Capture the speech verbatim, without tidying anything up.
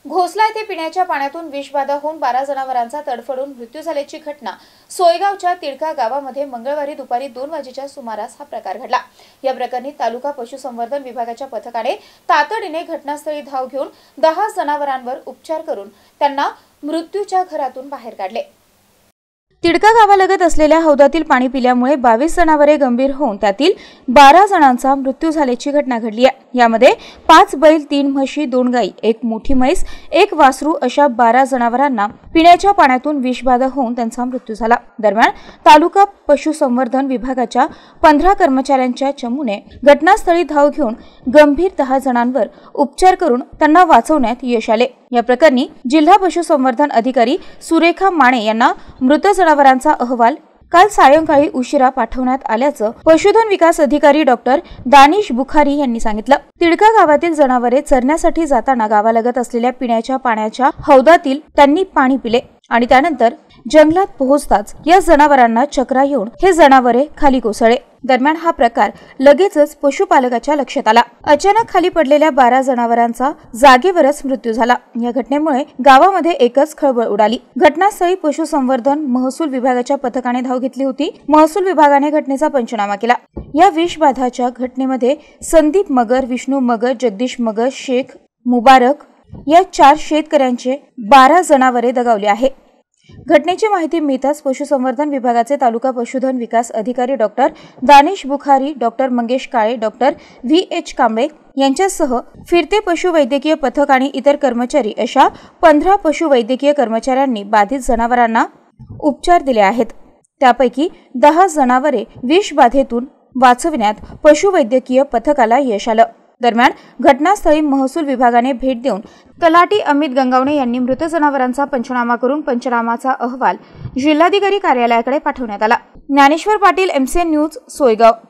घोसला येथे पिण्याच्या पाण्यातून विषबाधा होऊन बारा जनावरांचा तडफडून मृत्यू झाल्याची घटना सोयगावच्या तिडका गावामध्ये मंगळवारी दुपारी दोन वाजेच्या सुमारास हा प्रकार घडला। या प्रकरणी तालुका पशुसंवर्धन विभागाच्या पथकाने तातडीने घटनास्थळी धाव घेऊन दहा जनावरांवर उपचार करून त्यांना मृत्यूच्या घरातून बाहेर काढले। तिडका गावालगत असलेल्या हौदातील पाणी पिल्यामुळे बावीस जनावरे गंभीर होऊन त्यातील बारा जणांचा मृत्यू झाल्याची घटना घडली आहे। यामध्ये पाच बैल, तीन म्हशी, दोन गायी, एक मोठी म्हैस, एक वासरू अशा बारा जनावरांना पिण्याच्या पाण्यातून विषबाधा होऊन त्यांचा मृत्यू झाला। दरम्यान तालुका पशुसंवर्धन विभागाच्या पंधरा कर्मचाऱ्यांच्या चमूने घटनास्थळी धाव घेऊन गंभीर दहा जणांवर उपचार करून त्यांना वाचवण्यात यश आले। या प्रकरणी जिल्हा पशुसंवर्धन अधिकारी सुरेखा माने यांना मृत जनावरांचा अहवाल काल सायंकाळी उशिरा पाठवण्यात आल्याचं पशुधन विकास अधिकारी डॉक्टर दानिश बुखारी यांनी सांगितलं। तिडका गावातील जनावरे चरण्यासाठी जाताना गावालगत असलेल्या पिण्याच्या पाण्याच्या हौदातील त्यांनी पाणी पिले आणि त्यानंतर जंगलात पोहोचताच या जनावरांना चक्रा येऊन हे जनावरे खाली कोसळले। दरम्यान हा प्रकार लगेचच पशुपालकाच्या लक्षात आला। अचानक खाली पडलेल्या बारा जनावरांचा जागेवरच मृत्यू झाला। या घटनेमुळे गावामध्ये एकच खळबळ उडाली। घटनास्थळी पशुसंवर्धन महसूल विभागाच्या पथकाने धाव घेतली होती। महसूल विभागाने घटनेचा पंचनामा केला। या विषबाधाच्या घटनेमध्ये संदीप मगर, विष्णू मगर, जगदीश मगर, शेख मुबारक या चार शेतकऱ्यांचे बारा जनावरे दगावली आहे। घटनेची माहिती मिळताच पशुसंवर्धन विभागाचे तालुका पशुधन विकास अधिकारी doctor Danish Bukhari, doctor Mangesh Kale, doctor V H Kamble यांच्यासह फिरते पशुवैद्यकीय पथक आणि इतर कर्मचारी अशा पंधरा पशुवैद्यकीय कर्मचाऱ्यांनी बाधित जनावरांना उपचार दिले आहेत। त्यापैकी दहा जनावरे विषबाधेतून वाचविण्यात पशुवैद्यकीय पथकाला यश आलं। दरम्यान घटनास्थळी महसूल विभागाने भेट देऊन तलाठी अमित गंगावणे यांनी मृत जनावरांचा पंचनामा करून पंचनामाचा अहवाल जिल्हाधिकारी कार्यालयाकडे पाठवण्यात आला। Dnyaneshwar Patil, MCN news, Soygaon.